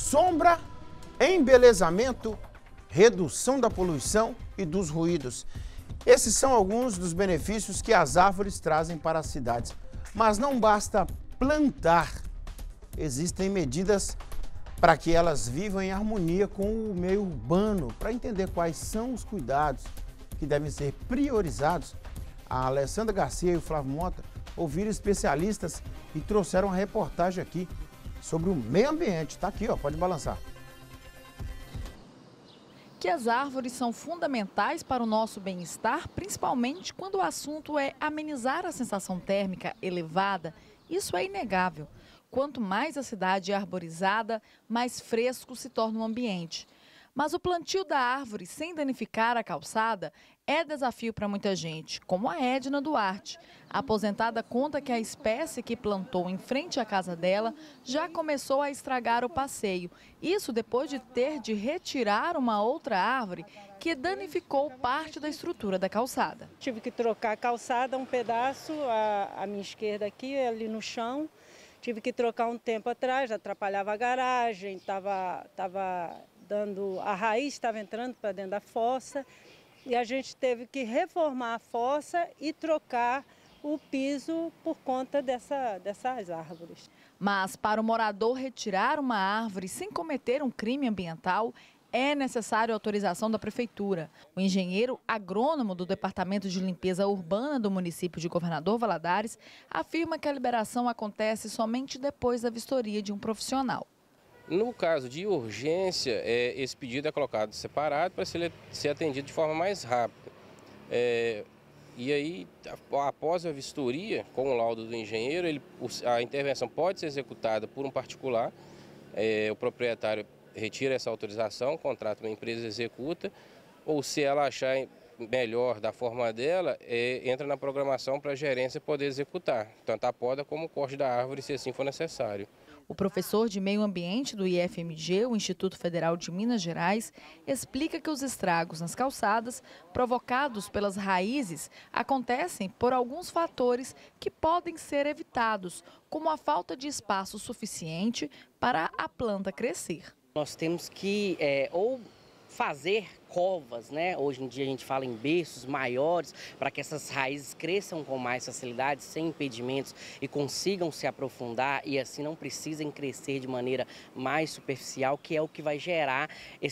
Sombra, embelezamento, redução da poluição e dos ruídos. Esses são alguns dos benefícios que as árvores trazem para as cidades. Mas não basta plantar. Existem medidas para que elas vivam em harmonia com o meio urbano. Para entender quais são os cuidados que devem ser priorizados, a Alessandra Garcia e o Flávio Mota ouviram especialistas e trouxeram uma reportagem aqui sobre o meio ambiente. Está aqui, ó, pode balançar. Que as árvores são fundamentais para o nosso bem-estar, principalmente quando o assunto é amenizar a sensação térmica elevada, isso é inegável. Quanto mais a cidade é arborizada, mais fresco se torna o ambiente. Mas o plantio da árvore sem danificar a calçada é desafio para muita gente, como a Edna Duarte. A aposentada conta que a espécie que plantou em frente à casa dela já começou a estragar o passeio. Isso depois de ter de retirar uma outra árvore que danificou parte da estrutura da calçada. Tive que trocar a calçada, um pedaço, à minha esquerda aqui, ali no chão. Tive que trocar um tempo atrás, atrapalhava a garagem, a raiz estava entrando para dentro da fossa e a gente teve que reformar a fossa e trocar o piso por conta dessas árvores. Mas para o morador retirar uma árvore sem cometer um crime ambiental, é necessário autorização da prefeitura. O engenheiro agrônomo do Departamento de Limpeza Urbana do município de Governador Valadares afirma que a liberação acontece somente depois da vistoria de um profissional. No caso de urgência, esse pedido é colocado separado para ser atendido de forma mais rápida. E aí, após a vistoria, com o laudo do engenheiro, a intervenção pode ser executada por um particular, o proprietário retira essa autorização, contrata uma empresa, executa, ou se ela achar melhor da forma dela, entra na programação para a gerência poder executar, tanto a poda como o corte da árvore, se assim for necessário. O professor de Meio Ambiente do IFMG, o Instituto Federal de Minas Gerais, explica que os estragos nas calçadas, provocados pelas raízes, acontecem por alguns fatores que podem ser evitados, como a falta de espaço suficiente para a planta crescer. Nós temos que ou fazer covas, né? Hoje em dia a gente fala em berços maiores para que essas raízes cresçam com mais facilidade, sem impedimentos e consigam se aprofundar e assim não precisem crescer de maneira mais superficial, que é o que vai gerar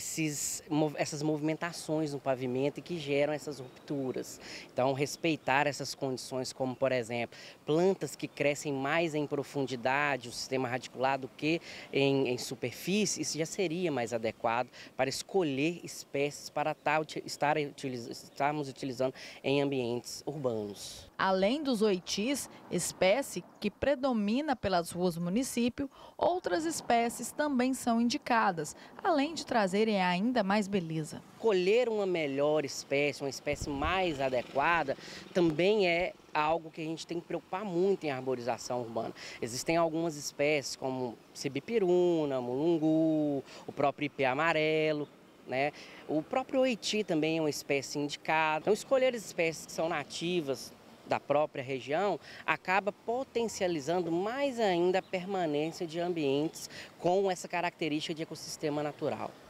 essas movimentações no pavimento e que geram essas rupturas. Então, respeitar essas condições, como por exemplo, plantas que crescem mais em profundidade, o sistema radicular do que em superfície, isso já seria mais adequado para escolher espécies para estarmos utilizando em ambientes urbanos. Além dos oitis, espécie que predomina pelas ruas do município, outras espécies também são indicadas, além de trazerem ainda mais beleza. Escolher uma melhor espécie, uma espécie mais adequada, também é algo que a gente tem que preocupar muito em arborização urbana. Existem algumas espécies como sibipiruna, mulungu, o próprio ipê amarelo, né? O próprio oiti também é uma espécie indicada. Então, escolher as espécies que são nativas da própria região acaba potencializando mais ainda a permanência de ambientes com essa característica de ecossistema natural.